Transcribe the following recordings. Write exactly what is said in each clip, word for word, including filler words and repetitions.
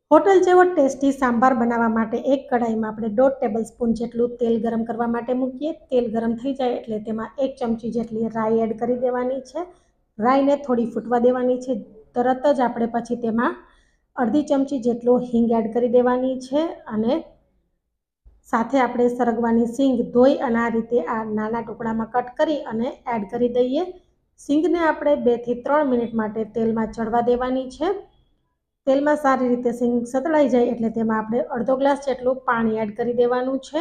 Hotel जेवो tasty sambar बनावा माटे एक कढ़ाई में आपणे दौड़ टेबल स्पून जेटलुं तेल गरम करवा माटे मूकीए। तेल गरम थई जाय एटले तेमां एक चमची जेटली राई एड करी देवानी छे। राई ने थोड़ी फूटवा देवानी छे। तरत ज आपणे पछी तेमां अर्धी चमची जेटलो हींग एड करी देवानी छे अने साथे आपणे सरगवानी सींग धोई अने आ रीते आ नाना टुकड़ामां कट करी अने एड करी दईए। सींगने आपणे बे थी त्रण मिनिट माटे तेलमां चढ़वा देवानी छे। तेल में सारी रीते सींग सतळाई जाए एटले तेमां आपणे अर्धो ग्लास जेटलुं पाणी एड करी देवानुं छे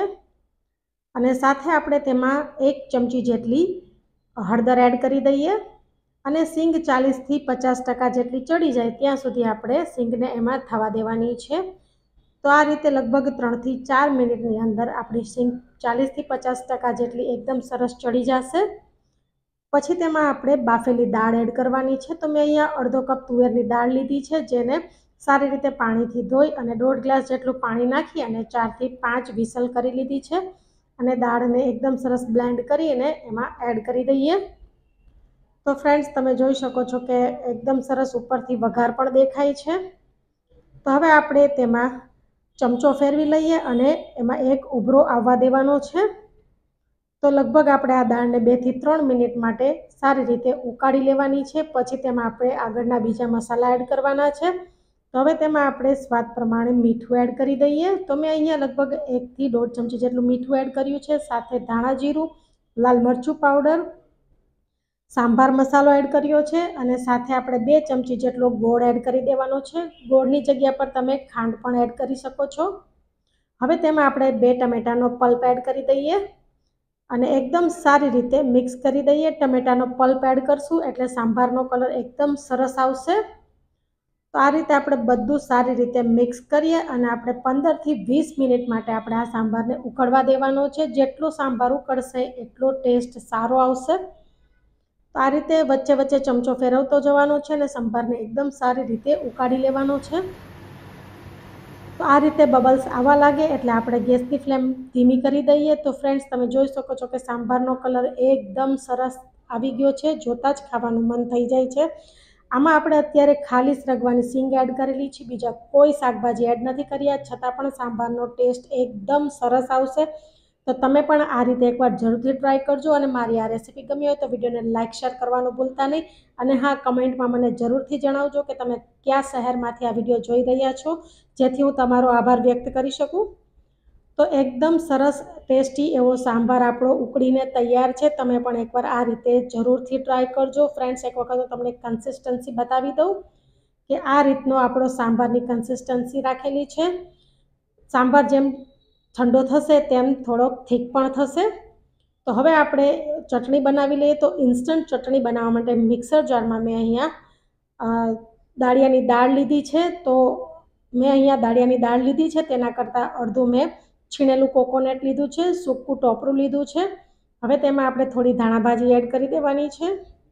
अने साथे आपणे तेमां एक चमची जेटली हळदर एड करी दईए अने सींग चालीस थी पचास टका जेटली चढ़ी जाए त्यां सुधी आपणे सींगने एमां थवा देवानी छे। तो आ रीते लगभग त्रण थी चार मिनिटनी अंदर आपणी सींग चालीस थी पचास टका जेटली एकदम सरस चढ़ी जशे। पछी तेमां आपणे बाफेली दाळ एड करवानी छे। तो मैं अहींया अर्धो कप तुवेरनी दाळ लीधी छे जेने सारी रीते पाणीथी धोई अने दौड़ ग्लास जेटलुं पाणी नाखी अने चार थी पांच विसल करी लीधी छे अने दाळने एकदम सरस ब्लेंड करीने एमां एड करी दईए। तो फ्रेंड्स तमे जोई शको छो के एकदम सरस उपरथी वघार पण देखाय छे। तो हवे आपणे तेमां चमचो फेरवी लईए अने एमां एक उभरो आववा देवानो छे। तो लगभग आपणे आ दाळने बे थी त्रण मिनिट माटे सारी रीते उकाળી लेवानी छे। पछी तेमां आपणे आगळना बीजा मसाला एड करवाना छे। तो हवे तेमां आपणे स्वाद प्रमाणे मीठुं एड करी दईए। तो मैं अहींया लगभग एक थी दौड़ चमची जेटलुं मीठुं एड कर्युं छे। साथे धाणा जीरुं, लाल मरचुं पाउडर, सांभार मसालो एड कर्यो छे अने साथे आपणे बे चमची जेटलो गोळ एड करी देवानो छे। गोळनी जग्या पर तमे खांड पण एड करी शको छो। हवे तेमां आपणे बे टमेटानो पल्प एड करी दईए अने एकदम सारी रीते मिक्स करी दईए। टमेटानो पल्प एड करशुं एटले सांभारनो कलर एकदम सरस आवशे। तो आ रीते आपणे बधुं सारी रीते मिक्स करीए अने आपणे पंदर थी वीस मिनिट माटे आपणे आ सांभारने उकळवा देवानो छे। जेटलो सांभार उकळशे एटलो टेस्ट सारो आवशे। तो आ रीते वच्चे वच्चे चमचो फेरवतो जवानो छे अने सांभारने एकदम सारी रीते उकाળી लेवानो छे। तो आ रीते बबल्स आवा लागे एटले आपणे गैसनी फ्लेम धीमी करी दईए। तो फ्रेंड्स तमे जोई शको छो के सांभारनो कलर एकदम सरस आवी गयो छे। जोता ज खावानुं मन थई जाय छे। आमां आपणे अत्यारे खाली सरगवानी सींग एड करेली छे, बीजा कोई शाकभाजी एड नथी कर्या छतां पण सांभारनो टेस्ट एकदम सरस आवशे। तो तमे पण आ रीते एकवार जरूरथी ट्राय करजो अने मारी आ रेसिपी गमी होय तो विडियोने लाइक शेर करवानुं भूलता नहीं अने हाँ कमेंटमां मने जरूरथी जणावजो के तमे क्या शहेरमांथी आ विडियो जोई रह्या छो जेथी हूँ तमारो आभार व्यक्त करी शकूँ। तो एकदम सरस टेस्टी एवो सांभार आपणो उकळीने तैयार छे। तमे पण एकवार आ रीते जरूरथी ट्राय करजो। फ्रेंड्स एक वखत तमने कन्सिस्टन्सी बतावी दऊं के आ रीतनो आपणो सांभारनी कन्सिस्टन्सी राखेली छे। सांभार जेम ठंडो थशे तेम थोड़ो थीक पण थशे। तो हवे आपणे चटणी बनावी लईए। तो इन्स्टंट चटणी बनाववा माटे मिक्सर जारमां मैं अहींया दाळियानी दाळ लीधी छे। तो मैं अहींया दाळियानी दाळ लीधी छे तेना करता अर्धुं मैं छीणेलुं कोकोनट लीधुं छे, सूकું टोपરું लीधुं छे। हवे तेमां आपणे थोड़ी धाणा भाजी एड करी देवानी छे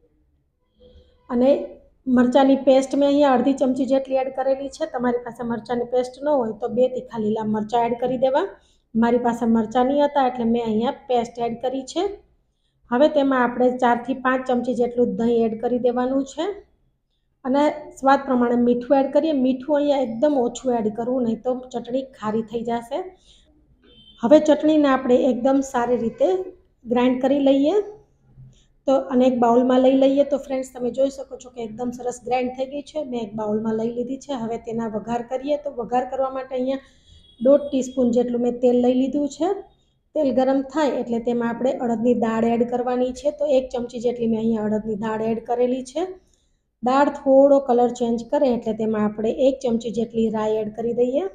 अने मरचानी पेस्ट मैं अहींया अर्धी चमची जेटली एड करेली छे। तमारी पासे मरचानी पेस्ट न होय तो बे तीखा लीला मरचा एड करी देवा। मारी पासे मरचा नहीं हता एटले मैं अहींया पेस्ट एड करी छे। हवे तेमां आपणे चार थी पांच चमची जेटलुं दही एड करी देवानुं छे अने स्वाद प्रमाणे मीठुं एड करीए। मीठुं अहींया एकदम ओछुं एड करवुं नहीं तो चटणी खारी थई जशे। हवे चटणीने आपणे एकदम सारी रीते ग्राइंड करी लईए। तो अने एक बाउल में लई लईए। तो फ्रेंड्स तमे जोई शको छो के एकदम सरस ग्राइंड थई गई छे। मैं एक बाउल में लई लीधी छे। हवे तेना वघार करीए। तो वघार करवा माटे अहींया दौड़ टीस्पून जेटलुं मैं तेल लई लीधुं छे। तेल गरम थाय एटले तेमां आपणे अड़दनी दाळ एड करवानी छे। तो एक चमची जेटली मैं अहींया अड़दनी दाळ एड करेली छे। दाळ थोड़ो कलर चेन्ज करे एटले तेमां आपणे एक चमची जेटली राई एड करी दईए।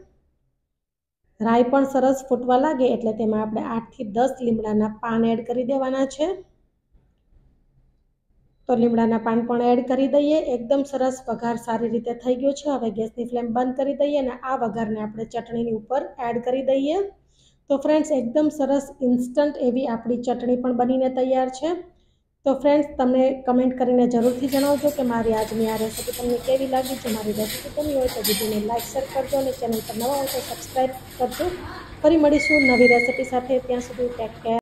राई पण सरस फूटवा लागे एटले तेमां आपणे आठ थी दस લીમડાના पान एड करी देवाना छे। तो લીમડાના पान पण एड करी दईए। एकदम सरस वघार सारी रीते थई गयो छे। हवे गैसनी फ्लेम बंद करी दईए अने आ वघारने आपणे चटणीनी उपर एड करी दईए। तो फ्रेंड्स एकदम सरस इंस्टंट एवी आपणी चटणी पण बनीने तैयार छे। तो फ्रेंड्स तमने कमेंट करीने जरूरथी जणावजो के मारी आजनी आ रेसिपी तमने केवी लागी। जो मारी रेसिपी गमी होय तो विडियोने लाइक शेर करजो अने चेनल पर नवा हो तो सब्सक्राइब करजो। फरी मळीशुं नवी रेसिपी साथे। त्यां सुधी टेक केर।